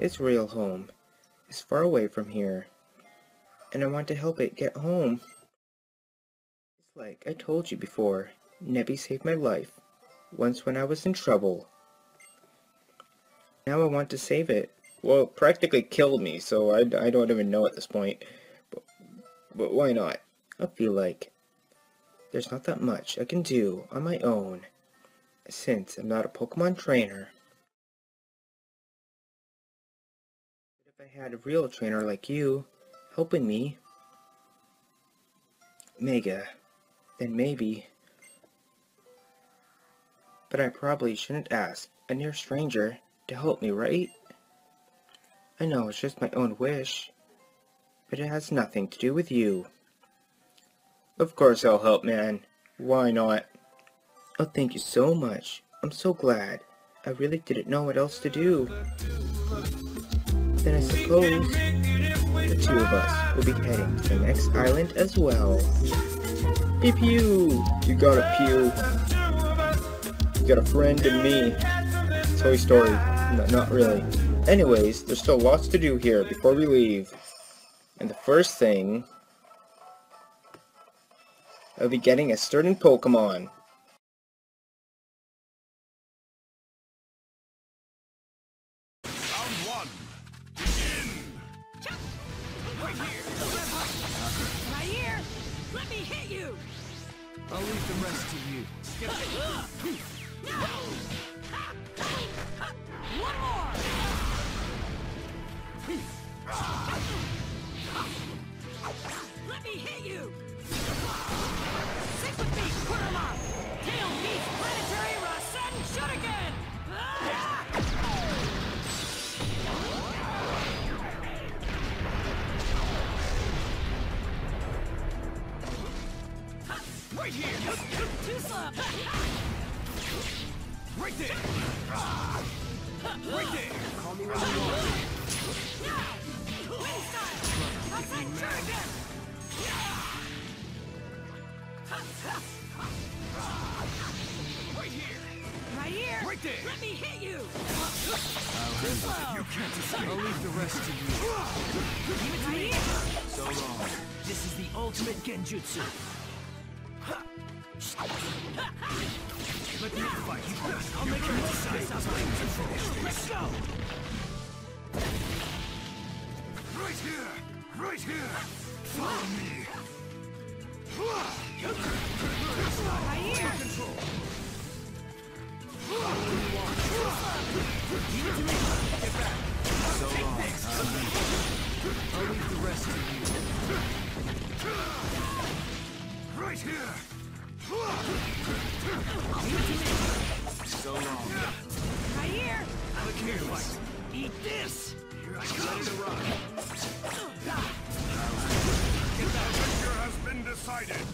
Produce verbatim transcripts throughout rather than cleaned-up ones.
its real home is far away from here, and I want to help it get home. It's like I told you before, Nebby saved my life once when I was in trouble. Now I want to save it. Well, it practically killed me, so I, I don't even know at this point. But, but why not? I feel like there's not that much I can do on my own, since I'm not a Pokemon trainer. But if I had a real trainer like you helping me, Mega, then maybe. But I probably shouldn't ask a near stranger to help me, right? I know it's just my own wish, but it has nothing to do with you. Of course I'll help, man. Why not? Oh, thank you so much. I'm so glad. I really didn't know what else to do. Then I suppose the two of us will be heading to the next island as well. Pew pew! You got a pew. You got a friend in me. Toy Story. No, not really. Anyways, there's still lots to do here before we leave. And the first thing, I'll be getting a certain Pokemon. Round one. Begin. Right here. Right here. Let me hit you. I'll leave the rest to you. One more. Let me hit you. Stick with me, Quartermouth. Tail beats planetary Rasen Shuriken. Right here. Too slow. Right there. Right there. Call me when you want. Now. Wind style. Rasen Shuriken. Right here. Right here. Right there. Let me hit you. I'll Too handle slow. it. You can't escape. I'll leave the rest to you. Give it to me. So long. This is the ultimate Genjutsu. Let me fight. I'll make you decide. Let's go. Right here. Right here. Follow me. Right here. Control. Give it to me. Get back. So long. I'll leave. I'll leave the rest to you. Right here. So long. Right here. Look here, fight. Eat this. Here I come. Let it run. Get that. The victor has been decided.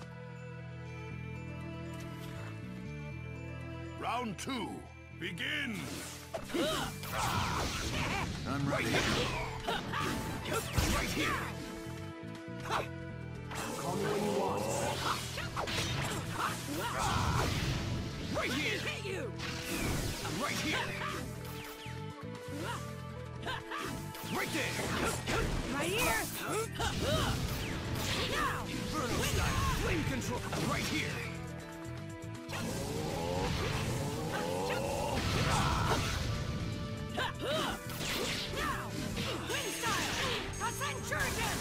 Round two. Begin. I'm right here. Right here. Call me when you want. Right here. Hit you. I'm right here. Right there. Right here. Now. Inferno style. Flame control. Right here. Now. Wind style. Rasen Shuriken.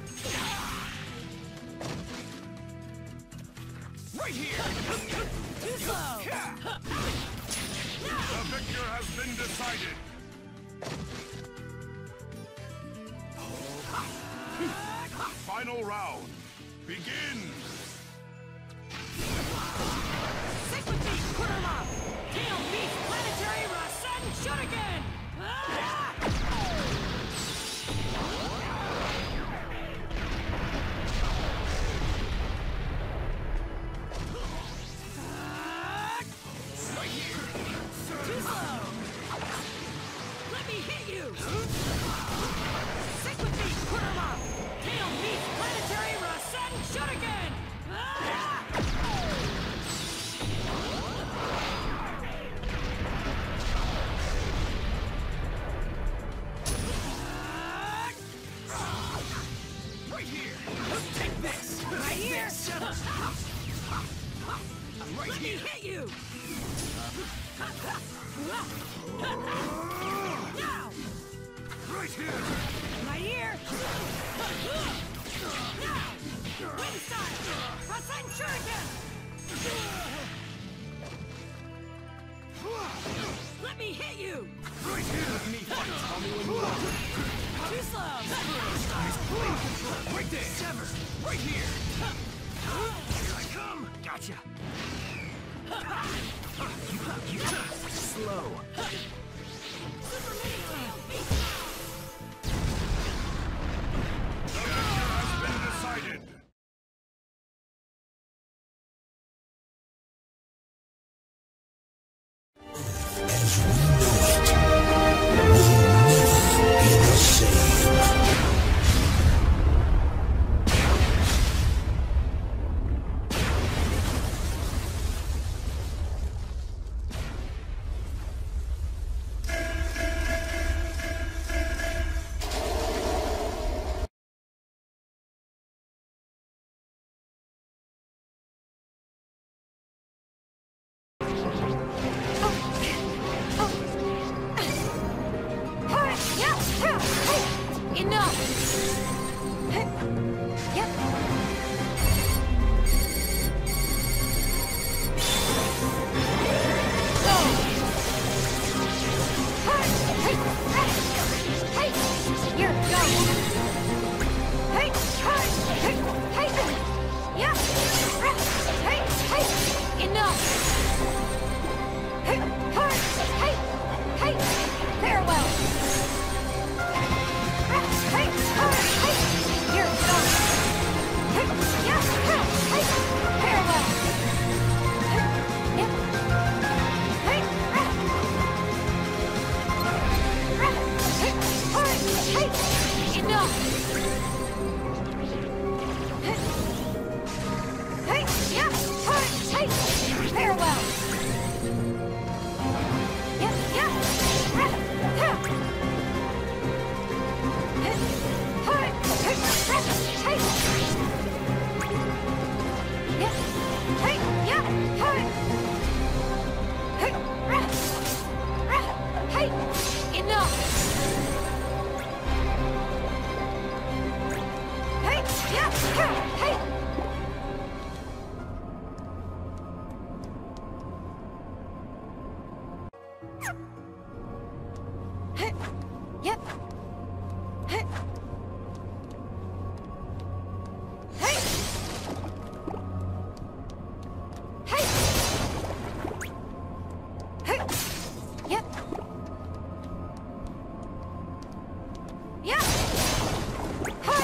Right here. Too slow. The victor has been decided. Final round. Begin. Stick with me, Quartermouth. Tail beats planetary Rasen Shuriken. Ah! Right here. Too slow. Let me hit you. Stick with me, Quartermouth. Tail beats planetary Rasen Shuriken. Right Let me here. hit you! Now! Right here. Right here! Now! Wind style! Rasen Shuriken! Let me hit you! Right here. Let me fight. Tell me when you want. Too slow! Right there. Sever. Right here. Here I come. Gotcha. Slow. Super mini tail beast! The victor has been decided. As we know it, will never be the same. Enough! Yep. Go! Hey! Hey! Here, go! Hey! Hey! Hey! Yep! Hey! Hey! Enough! Hey! Hey! Hey! Farewell! Hey! Hey! Here, go! Hey! Yeah! Hey! Farewell! Hey! Yep! Hey! Hey! Hey! Enough! Hey! Hey! Yeah! Hey! Farewell! Yep! Yeah! Yep. Hey. Hey. Hey. Hey. Yep. Yep. Hey.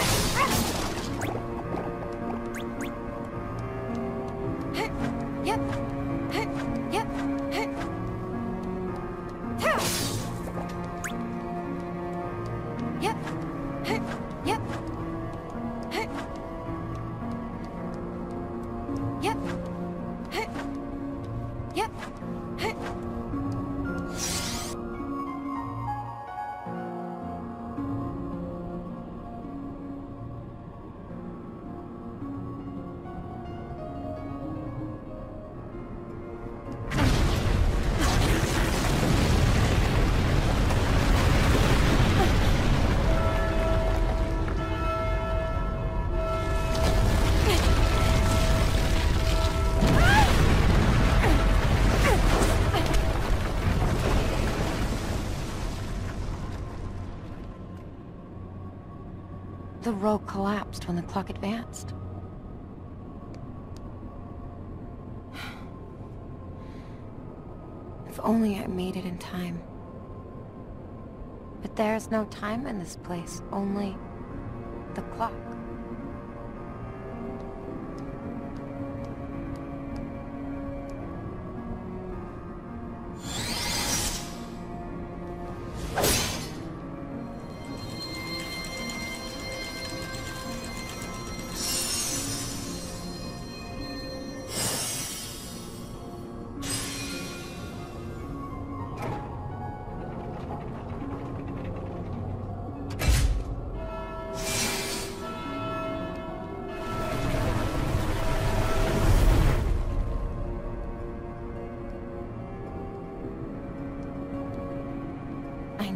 Hey. Yep. Hey. Yep. Hey. Ha. Yep. Hey. Yep. Hey. Yep. Hey. Yep. Hey. The row collapsed when the clock advanced. If only I made it in time. But there's no time in this place, only the clock.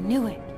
knew it.